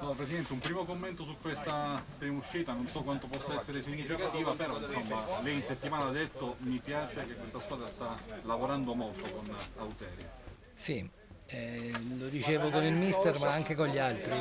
Allora, Presidente, un primo commento su questa prima uscita, non so quanto possa essere significativa, però insomma lei in settimana ha detto mi piace che questa squadra sta lavorando molto con Auterio. Sì, lo dicevo con il mister ma anche con gli altri.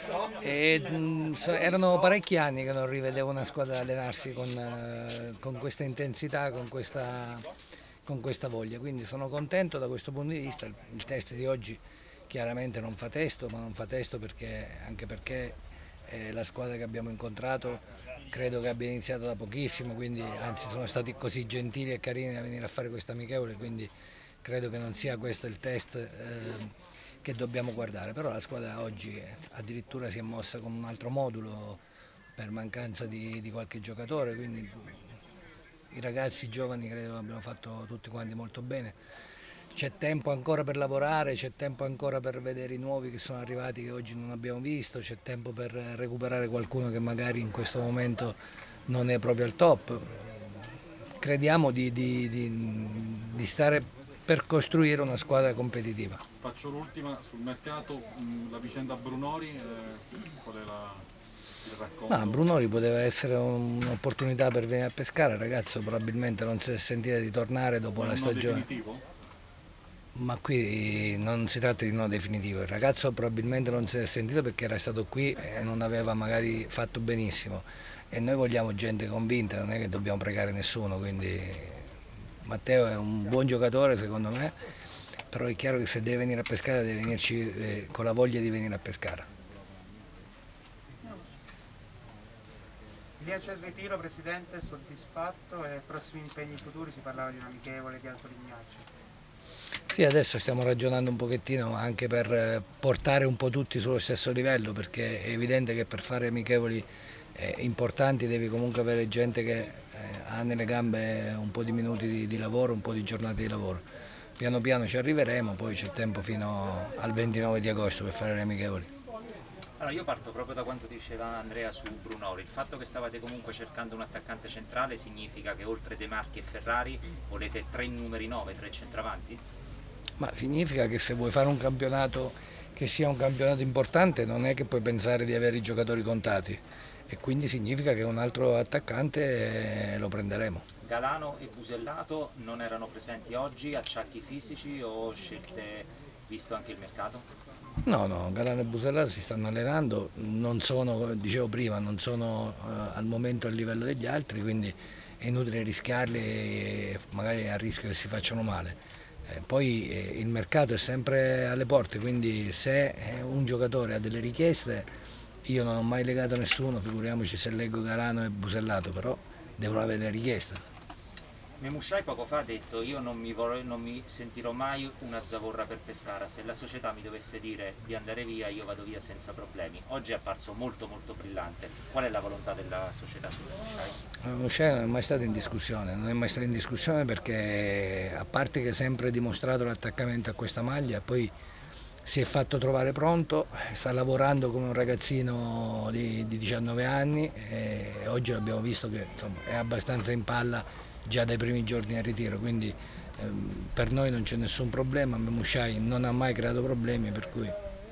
Erano parecchi anni che non rivedevo una squadra allenarsi con questa intensità, con questa voglia, quindi sono contento da questo punto di vista. Il test di oggi chiaramente non fa testo, ma non fa testo anche perché la squadra che abbiamo incontrato credo che abbia iniziato da pochissimo, quindi anzi sono stati così gentili e carini a venire a fare questa amichevole, quindi credo che non sia questo il test che dobbiamo guardare, però la squadra oggi addirittura si è mossa con un altro modulo per mancanza di qualche giocatore, quindi i ragazzi giovani credo che abbiano fatto tutti quanti molto bene. C'è tempo ancora per lavorare, c'è tempo ancora per vedere i nuovi che sono arrivati che oggi non abbiamo visto, c'è tempo per recuperare qualcuno che magari in questo momento non è proprio al top. Crediamo di stare per costruire una squadra competitiva. Faccio l'ultima sul mercato, la vicenda Brunori, qual è il racconto? Brunori poteva essere un'opportunità per venire a pescare, il ragazzo probabilmente non si è sentito di tornare dopo la stagione. Definitivo? Ma qui non si tratta di no definitivo, il ragazzo probabilmente non si è sentito perché era stato qui e non aveva magari fatto benissimo e noi vogliamo gente convinta, non è che dobbiamo pregare nessuno, quindi Matteo è un buon giocatore secondo me, però è chiaro che se deve venire a pescare deve venirci con la voglia di venire a pescare. Via Cervetino, Presidente, soddisfatto e prossimi impegni futuri, si parlava di un amichevole di Alto Lignaccio. Sì, adesso stiamo ragionando un pochettino anche per portare un po' tutti sullo stesso livello, perché è evidente che per fare amichevoli importanti devi comunque avere gente che ha nelle gambe un po' di minuti di lavoro, un po' di giornate di lavoro. Piano piano ci arriveremo, poi c'è tempo fino al 29 di agosto per fare le amichevoli. Allora, io parto proprio da quanto diceva Andrea su Brunori. Il fatto che stavate comunque cercando un attaccante centrale significa che oltre De Marchi e Ferrari volete tre numeri 9, tre centravanti? Ma significa che se vuoi fare un campionato che sia un campionato importante non è che puoi pensare di avere i giocatori contati e quindi significa che un altro attaccante lo prenderemo. Galano e Busellato non erano presenti oggi, acciacchi fisici o scelte visto anche il mercato? No, Galano e Busellato si stanno allenando, non sono, come dicevo prima, non sono al momento a livello degli altri, quindi è inutile rischiarli e magari a rischio che si facciano male. Poi il mercato è sempre alle porte, quindi se un giocatore ha delle richieste, io non ho mai legato nessuno, figuriamoci se leggo Galano e Busellato, però devono avere le richieste. Memushai poco fa ha detto io non mi sentirò mai una zavorra per Pescara, se la società mi dovesse dire di andare via io vado via senza problemi. Oggi è apparso molto brillante. Qual è la volontà della società su Memushai? Memushai non è mai stato in discussione, non è mai stato in discussione perché a parte che ha sempre dimostrato l'attaccamento a questa maglia, poi si è fatto trovare pronto, sta lavorando come un ragazzino di 19 anni e oggi l'abbiamo visto che insomma, è abbastanza in palla già dai primi giorni al ritiro, quindi per noi non c'è nessun problema, Memushai non ha mai creato problemi, per cui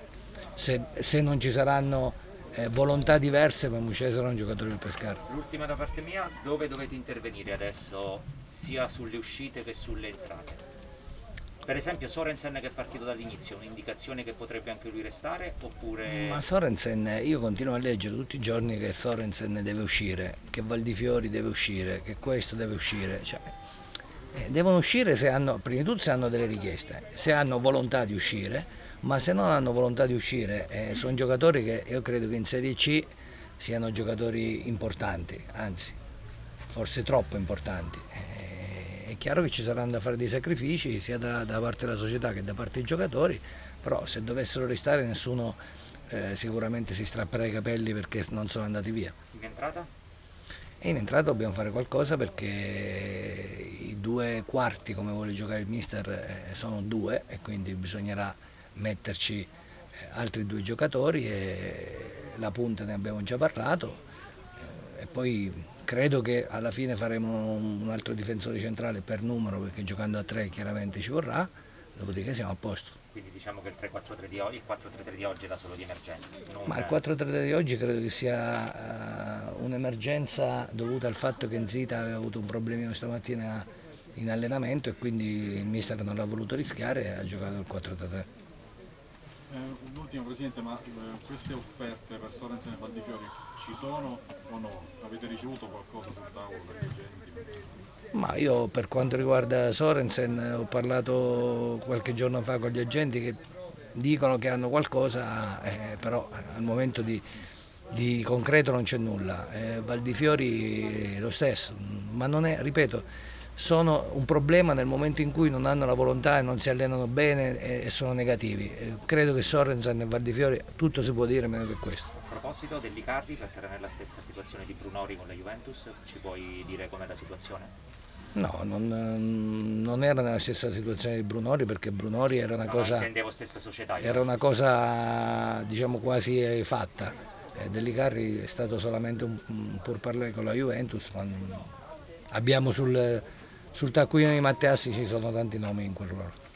se non ci saranno volontà diverse Memushai sarà un giocatore del Pescara. L'ultima da parte mia, dove dovete intervenire adesso sia sulle uscite che sulle entrate? Per esempio Sorensen che è partito dall'inizio, un'indicazione che potrebbe anche lui restare oppure... Ma Sorensen, io continuo a leggere tutti i giorni che Sorensen deve uscire, che Valdifiori deve uscire, che questo deve uscire, cioè, devono uscire se hanno, prima di tutto se hanno delle richieste, se hanno volontà di uscire, ma se non hanno volontà di uscire sono giocatori che io credo che in Serie C siano giocatori importanti, anzi forse troppo importanti. È chiaro che ci saranno da fare dei sacrifici sia da parte della società che da parte dei giocatori, però se dovessero restare nessuno sicuramente si strapperà i capelli perché non sono andati via. In entrata? E in entrata dobbiamo fare qualcosa perché i due quarti, come vuole giocare il mister, sono due e quindi bisognerà metterci altri due giocatori e la punta ne abbiamo già parlato e poi credo che alla fine faremo un altro difensore centrale per numero perché giocando a tre chiaramente ci vorrà, dopodiché siamo a posto. Quindi diciamo che il 3-4-3 di oggi, il 4-3-3 di oggi era solo di emergenza. Ma il 4-3 di oggi credo che sia un'emergenza dovuta al fatto che Nzita aveva avuto un problemino stamattina in allenamento e quindi il mister non l'ha voluto rischiare e ha giocato il 4-3-3. L'ultimo Presidente, ma queste offerte per Sorensen e Valdifiori ci sono o no? Avete ricevuto qualcosa sul tavolo dagli agenti? Ma io per quanto riguarda Sorensen ho parlato qualche giorno fa con gli agenti che dicono che hanno qualcosa, però al momento di concreto non c'è nulla. Valdifiori lo stesso, ma non è, ripeto, sono un problema nel momento in cui non hanno la volontà e non si allenano bene e sono negativi. Credo che Sorensen e Valdifiori tutto si può dire meno che questo. A proposito dell'Icardi, per tenere nella stessa situazione di Brunori con la Juventus, ci puoi dire com'è la situazione? No, non era nella stessa situazione di Brunori perché Brunori era una cosa... intendevo stessa società. Era una cosa diciamo quasi fatta. Dell'Icardi è stato solamente un pourparlers con la Juventus, ma abbiamo sul taccuino di Matteassi ci sono tanti nomi in quel ruolo.